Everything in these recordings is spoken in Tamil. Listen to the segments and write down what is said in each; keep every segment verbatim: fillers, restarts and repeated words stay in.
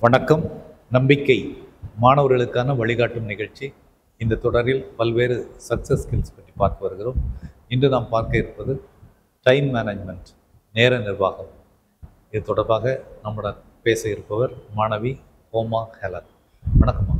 வணக்கம். நம்பிக்கை மாணவர்களுக்கான வழிகாட்டும் நிகழ்ச்சி. இந்த தொடரில் பல்வேறு சக்ஸஸ் ஸ்கில்ஸ் பற்றி பார்க்க வருகிறோம். இன்று நாம் பார்க்க இருப்பது டைம் மேனேஜ்மெண்ட், நேர நிர்வாகம். இது தொடர்பாக நம்முடன் பேச இருப்பவர் மாணவி ஹோமா ஹெலன். வணக்கம்மா.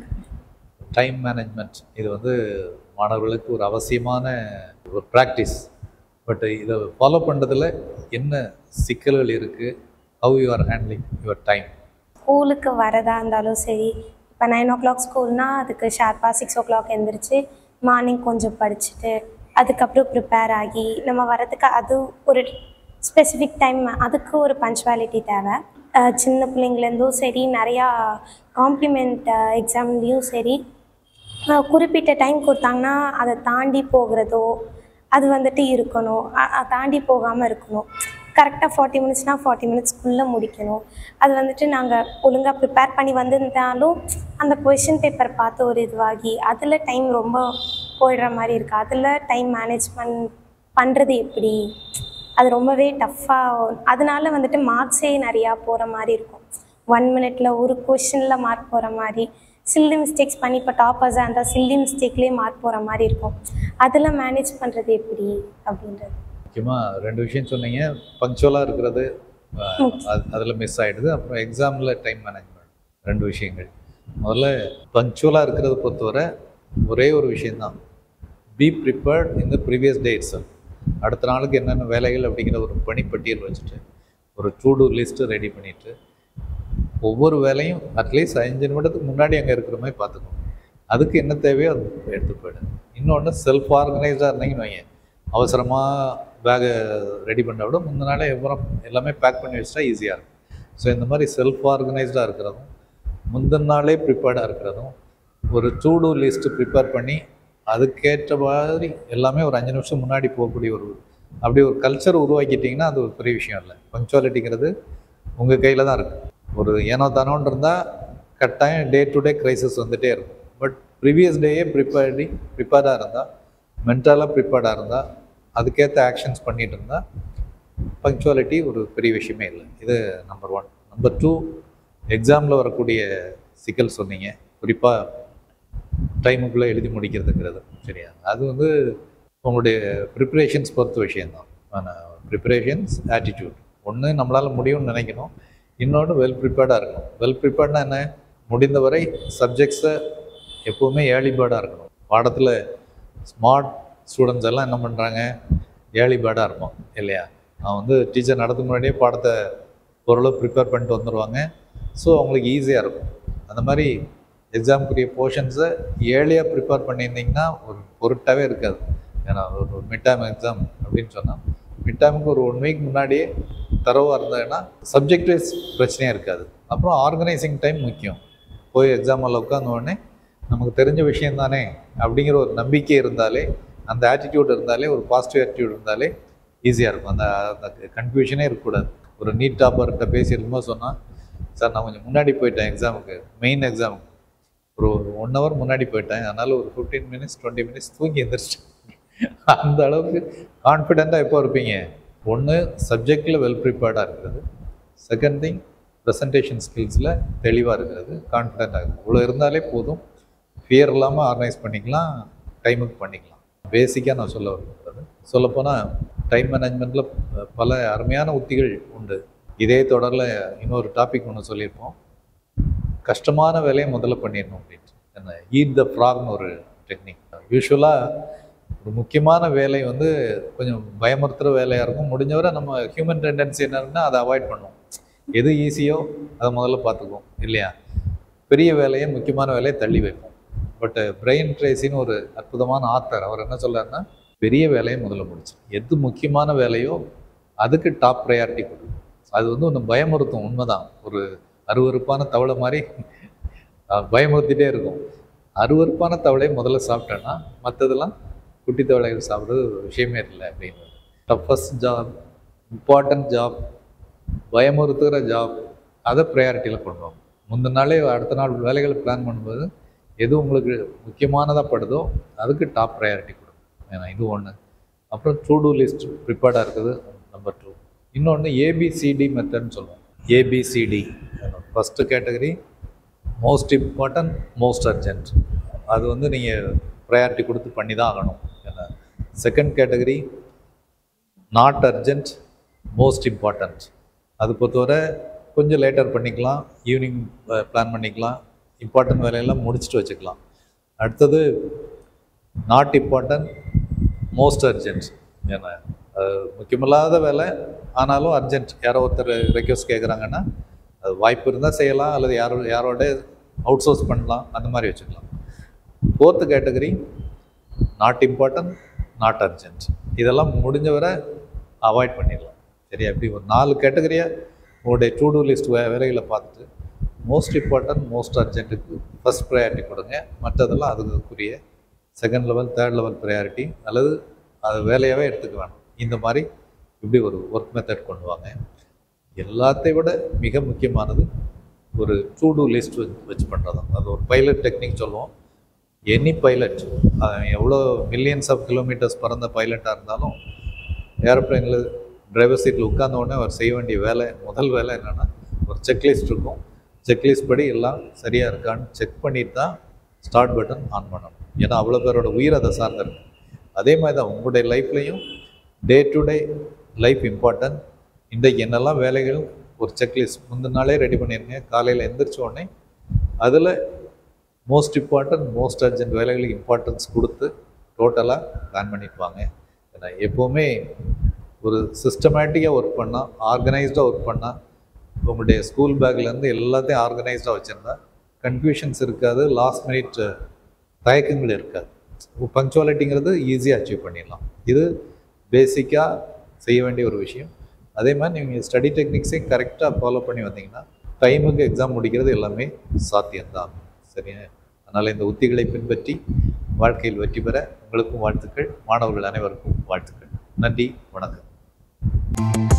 டைம் மேனேஜ்மெண்ட் இது வந்து மாணவர்களுக்கு ஒரு அவசியமான ஒரு ப்ராக்டிஸ். பட் இதை ஃபாலோ பண்ணுறதுல என்ன சிக்கல்கள் இருக்குது? How you are handling your time? ஸ்கூலுக்கு வரதா இருந்தாலும் சரி, இப்போ நைன் ஓ கிளாக் ஸ்கூல்னால் அதுக்கு ஷார்ப்பாக சிக்ஸ் ஓ கிளாக் எழுந்திரிச்சு மார்னிங் கொஞ்சம் படிச்சுட்டு அதுக்கப்புறம் ப்ரிப்பேர் ஆகி நம்ம வரதுக்கு அது ஒரு ஸ்பெசிஃபிக் டைம், அதுக்கு ஒரு பஞ்சுவாலிட்டி தேவை. சின்ன பிள்ளைங்கலேருந்தும் சரி, நிறையா காம்ப்ளிமெண்ட் எக்ஸாம்லேயும் சரி, குறிப்பிட்ட டைம் கொடுத்தாங்கன்னா அதை தாண்டி போகிறதோ அது வந்துட்டு இருக்கணும். தாண்டி போகாமல் இருக்கணும். கரெக்டாக ஃபார்ட்டி மினிட்ஸ்னால் ஃபார்ட்டி மினிட்ஸ்க்குள்ளே முடிக்கணும். அது வந்துட்டு நாங்கள் ஒழுங்காக ப்ரிப்பேர் பண்ணி வந்திருந்தாலும் அந்த கொஷின் பேப்பர் பார்த்து ஒரு இதுவாகி அதில் டைம் ரொம்ப போயிடுற மாதிரி இருக்குது. அதில் டைம் மேனேஜ்மெண்ட் பண்ணுறது எப்படி, அது ரொம்பவே டஃப்பாக. அதனால வந்துட்டு மார்க்ஸே நிறையா போகிற மாதிரி இருக்கும். ஒன் மினிட்ல ஒரு கொஷினில் மார்க் போகிற மாதிரி, சில்லி மிஸ்டேக்ஸ் பண்ணி இப்போ டாப்பர்ஸாக இருந்தால் சில்லி மிஸ்டேக்லேயே மார்க் போகிற மாதிரி இருக்கும். அதில் மேனேஜ் பண்ணுறது எப்படி அப்படின்றது. முக்கியமாக ரெண்டு விஷயம் சொன்னீங்க. பங்க்சுவலாக இருக்கிறது அதில் மிஸ் ஆகிடுது. அப்புறம் எக்ஸாமில் டைம் மேனேஜ்மெண்ட், ரெண்டு விஷயங்கள். முதல்ல பங்க்சுவலாக இருக்கிறத பொறுத்தவரை ஒரே ஒரு விஷயந்தான், be prepared in the previous day itself. அடுத்த நாளுக்கு என்னென்ன வேலைகள் அப்படிங்கிற ஒரு பணிப்பட்டியல் வச்சுட்டு ஒரு டு டூ லிஸ்ட்டு ரெடி பண்ணிவிட்டு ஒவ்வொரு வேலையும் அட்லீஸ்ட் அஞ்சு நிமிடத்துக்கு முன்னாடி அங்கே இருக்கிற மாதிரி பார்த்துக்கணும். அதுக்கு என்ன தேவையோ அது எடுத்து போயிடு. இன்னொன்று, செல்ஃப் ஆர்கனைஸ்டாக இருந்தீங்கன்னு வைங்க, அவசரமாக பேகை ரெடி பண்ண விட முந்தின நாளே எவ்வளோ எல்லாமே பேக் பண்ணி வச்சுட்டா ஈஸியாக இருக்கும். ஸோ இந்த மாதிரி செல்ஃப் ஆர்கனைஸ்டாக இருக்கிறதும் முந்தின நாளே ப்ரிப்பேர்டாக இருக்கிறதும், ஒரு டூ டூ லிஸ்ட்டு ப்ரிப்பேர் பண்ணி அதுக்கேற்ற மாதிரி எல்லாமே ஒரு அஞ்சு நிமிஷம் முன்னாடி போகக்கூடிய ஒரு அப்படி ஒரு கல்ச்சர் உருவாக்கிட்டிங்கன்னா அது ஒரு பெரிய விஷயம் இல்லை. பங்க்சுவாலிட்டிங்கிறது உங்கள் கையில் தான் இருக்குது. ஒரு ஏனோ தானோன்னு இருந்தால் கட்டாயம் டே டு டே க்ரைசிஸ் வந்துகிட்டே இருக்கும். பட் ப்ரீவியஸ் டேயே ப்ரிப்பேர்டி ப்ரிப்பேர்டாக இருந்தால், மென்டலாக ப்ரிப்பேர்டாக இருந்தால், அதுக்கேற்ற ஆக்ஷன்ஸ் பண்ணிகிட்டு இருந்தால் பங்க்சுவாலிட்டி ஒரு பெரிய விஷயமே இல்லை. இது நம்பர் ஒன். நம்பர் டூ, எக்ஸாமில் வரக்கூடிய சிக்கல் சொன்னீங்க, குறிப்பாக டைமுக்குள்ளே எழுதி முடிக்கிறதுங்கிறது. சரியா? அது வந்து உங்களுடைய ப்ரிப்ரேஷன்ஸ் பொறுத்த விஷயந்தான். ஆனால் ப்ரிப்ரேஷன்ஸ் ஆட்டிடியூட் ஒன்று நம்மளால் முடியும்னு நினைக்கணும், இன்னொன்று வெல் ப்ரிப்பேர்டாக இருக்கணும். வெல் ப்ரிப்பேர்ட்னா என்ன? முடிந்தவரை சப்ஜெக்ட்ஸை எப்போவுமே ஏர்லி பேர்டாக இருக்கணும். பாடத்தில் ஸ்மார்ட் ஸ்டூடெண்ட்ஸ் எல்லாம் என்ன பண்ணுறாங்க, ஏர்லி பேர்டாக இருப்பான் இல்லையா? அவன் வந்து டீச்சர் நடத்துக்கு முன்னாடியே பாடத்தை ஓரளவு ப்ரிப்பேர் பண்ணிட்டு வந்துடுவாங்க. ஸோ அவங்களுக்கு ஈஸியாக இருக்கும். அந்த மாதிரி எக்ஸாமுக்குரிய போர்ஷன்ஸை ஏர்லியாக ப்ரிப்பேர் பண்ணியிருந்தீங்கன்னா ஒரு பொருட்டாகவே இருக்காது. ஏன்னா ஒரு மிட் டேர்ம் எக்ஸாம் அப்படின்னு சொன்னால் மிட் டேர்முக்கு ஒரு ஒன் வீக் முன்னாடியே தரவாக இருந்ததுன்னா சப்ஜெக்ட் வைஸ் பிரச்சனையாக இருக்காது. அப்புறம் ஆர்கனைசிங் டைம் முக்கியம். போய் எக்ஸாமில் உட்காந்த உடனே நமக்கு தெரிஞ்ச விஷயம் தானே அப்படிங்கிற ஒரு நம்பிக்கை இருந்தாலே, அந்த ஆட்டிடியூட் இருந்தாலே, ஒரு பாசிட்டிவ் ஆட்டிடியூட் இருந்தாலே ஈஸியாக இருக்கும். அந்த அந்த கன்ஃபியூஷனே இருக்கக்கூடாது. ஒரு நீட் டாப்பர்கிட்ட பேசியிருக்கும்போது சொன்னால், சார் நான் கொஞ்சம் முன்னாடி போயிட்டேன் எக்ஸாமுக்கு, மெயின் எக்ஸாமுக்கு ஒரு ஒன் ஹவர் முன்னாடி போயிட்டேன், அதனால் ஒரு ஃபிஃப்டீன் மினிட்ஸ் டுவெண்ட்டி மினிட்ஸ் தூங்கி எழுந்திரிச்சிட்டேன். அந்த அளவுக்கு கான்ஃபிடெண்ட்டாக எப்போ இருப்பீங்க? ஒன்று, சப்ஜெக்டில் வெல் ப்ரிப்பேர்டாக இருக்கிறது. செகண்ட் திங், ப்ரெசன்டேஷன் ஸ்கில்ஸில் தெளிவாக இருக்கிறது, கான்ஃபிடென்ட்டாக இருக்குது. இவ்வளோ இருந்தாலே போதும். ஃபியர் இல்லாமல் ஆர்கனைஸ் பண்ணிக்கலாம், டைமுக்கு பண்ணிக்கலாம். பேசிக்காக நான் சொல்ல வருகிறது. சொல்லப்போனால் டைம் மேனேஜ்மெண்ட்டில் பல அருமையான உத்திகள் உண்டு. இதே தொடரில் இன்னொரு டாபிக் ஒன்று சொல்லியிருப்போம், கஷ்டமான வேலையை முதல்ல பண்ணிடணும் அப்படின்ட்டு. என்ன ஈட் த ஃப்ராக்னு ஒரு டெக்னிக். யூஸ்வலாக ஒரு முக்கியமான வேலை வந்து கொஞ்சம் பயமுறுத்துகிற வேலையாக இருக்கும். முடிஞ்சவரை நம்ம ஹியூமன் டெண்டன்சி என்ன இருக்குன்னா அதை அவாய்ட் பண்ணுவோம். எது ஈஸியோ அதை முதல்ல பார்த்துக்குவோம் இல்லையா? பெரிய வேலையை, முக்கியமான வேலையை தள்ளி வைப்போம். பட் பிரைன் ட்ரேசின்னு ஒரு அற்புதமான ஆத்தர், அவர் என்ன சொல்கிறாருன்னா, பெரிய வேலையை முதல்ல முடிச்சு, எது முக்கியமான வேலையோ அதுக்கு டாப் ப்ரையாரிட்டி கொடுக்கும். அது வந்து ஒன்று பயமுறுத்தும், உண்மைதான். ஒரு அருவறுப்பான தவளை மாதிரி பயமுறுத்திட்டே இருக்கும். அருவறுப்பான தவளையை முதல்ல சாப்பிட்டேன்னா மற்றதெல்லாம் குட்டி தவளைகள் சாப்பிட்றது விஷயமே இல்லை அப்படின்னு. டஃபஸ்ட் ஜாப், இம்பார்ட்டன்ட் ஜாப், பயமுறுத்துகிற ஜாப், அதை ப்ரையாரிட்டியில் கொண்டு வாங்க. முந்தின நாளே அடுத்த நாள் வேலைகளை பிளான் பண்ணும்போது எது உங்களுக்கு முக்கியமானதாக படுதோ அதுக்கு டாப் ப்ரையாரிட்டி கொடுக்கும். ஏன்னா இது ஒன்று. அப்புறம் டு டூ லிஸ்ட் ப்ரிப்பேர்டாக இருக்குது நம்பர் டூ. இன்னொன்று ஏபிசிடி மெத்தட்னு சொல்லுவோம். ABCD first category most important most urgent, அது வந்து நீங்கள் ப்ரையாரிட்டி கொடுத்து பண்ணி தான் ஆகணும். ஏன்னா second category not urgent most important, அது பொறுத்தவரை கொஞ்சம் லேட்டர் பண்ணிக்கலாம், ஈவினிங் பிளான் பண்ணிக்கலாம், இம்பார்ட்டன்ட் வேலையெல்லாம் முடிச்சுட்டு வச்சுக்கலாம். அடுத்தது நாட் இம்பார்ட்டன்ட் மோஸ்ட் அர்ஜென்ட், ஏன்னா முக்கியமில்லாத வேலை ஆனாலும் அர்ஜென்ட், யாரோ ஒருத்தர் ரெக்வஸ்ட் கேட்குறாங்கன்னா அது வாய்ப்பு இருந்தால் செய்யலாம், அல்லது யாரோ யாரோட அவுட் சோர்ஸ் பண்ணலாம், அந்த மாதிரி வச்சுக்கலாம். Fourth category not important not urgent, இதெல்லாம் முடிஞ்ச வரை அவாய்ட் பண்ணிடலாம். சரியா? இப்படி ஒரு நாலு கேட்டகரியாக உங்களுடைய டூ டூ லிஸ்ட் வே வேலைகளை பார்த்துட்டு மோஸ்ட் இம்பார்ட்டன்ட் மோஸ்ட் அர்ஜென்ட்டுக்கு ஃபஸ்ட் ப்ரையாரிட்டி கொடுங்க, மற்றதெல்லாம் அதுக்குரிய second level third level priority அல்லது அது வேலையாகவே எடுத்துக்க வேணும். இந்த மாதிரி இப்படி ஒரு ஒர்க் மெத்தட் கொண்டு வாங்க. எல்லாத்தையும் விட மிக முக்கியமானது ஒரு டூ டூ லிஸ்ட் வச்சு வச்சு பண்ணுறது தான். அது ஒரு பைலட் டெக்னிக் சொல்லுவோம். எனி பைலட், எவ்வளோ மில்லியன்ஸ் ஆஃப் கிலோமீட்டர்ஸ் பறந்த பைலட்டாக இருந்தாலும் ஏரோப்ளைனில் டிரைவர் சீட்டில் உட்கார்ந்த உடனே அவர் செய்ய வேண்டிய வேலை, முதல் வேலை என்னென்னா ஒரு செக்லிஸ்ட் இருக்கும். செக்லிஸ்ட் படி எல்லாம் சரியாக இருக்கான்னு செக் பண்ணிட்டு தான் ஸ்டார்ட் பட்டன் ஆன் பண்ணணும். ஏன்னா அவ்வளோ பேரோட உயிர் அதை சார்ந்திருக்கு. அதே மாதிரி தான் உங்களுடைய லைஃப்லையும் day to day life important. இன்றைக்கு என்னெல்லாம் வேலைகள் ஒரு செக்லிஸ்ட் முந்தின நாளே ரெடி பண்ணிடுங்க. காலையில் எந்திரிச்ச உடனே அதில் மோஸ்ட் இம்பார்ட்டன்ட் மோஸ்ட் அர்ஜென்ட் வேலைகளுக்கு இம்பார்ட்டன்ஸ் கொடுத்து டோட்டலாக பிளான் பண்ணிட்டு வாங்க. ஏன்னா எப்போவுமே ஒரு சிஸ்டமேட்டிக்காக ஒர்க் பண்ணால், ஆர்கனைஸ்டாக ஒர்க் பண்ணால், உங்களுடைய ஸ்கூல் பேக்லேருந்து எல்லாத்தையும் ஆர்கனைஸ்டாக வச்சுருந்தா கன்ஃபியூஷன்ஸ் இருக்காது, லாஸ்ட் மினிட் தயக்கங்கள் இருக்காது. பங்க்சுவாலிட்டிங்கிறது ஈஸியாக அச்சீவ் பண்ணிடலாம். இது பேசிக்காக செய்ய வேண்டிய ஒரு விஷயம். அதே மாதிரி நீங்கள் ஸ்டடி டெக்னிக்ஸையும் கரெக்டாக ஃபாலோ பண்ணி வந்தீங்கன்னா டைமுக்கு எக்ஸாம் முடிக்கிறது எல்லாமே சாத்தியம்தான். சரியா? அதனால் இந்த உத்திகளை பின்பற்றி வாழ்க்கையில் வெற்றி பெற உங்களுக்கும் வாழ்த்துக்கள், மாணவர்கள் அனைவருக்கும் வாழ்த்துக்கள். நன்றி, வணக்கம்.